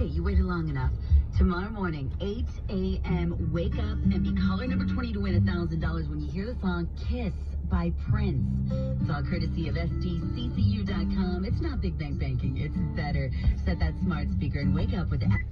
Okay, you waited long enough. Tomorrow morning, 8 a.m., wake up and be caller number 20 to win $1,000 when you hear the song Kiss by Prince. It's all courtesy of SDCCU.com. It's not Big Bank Banking. It's better. Set that smart speaker and wake up with the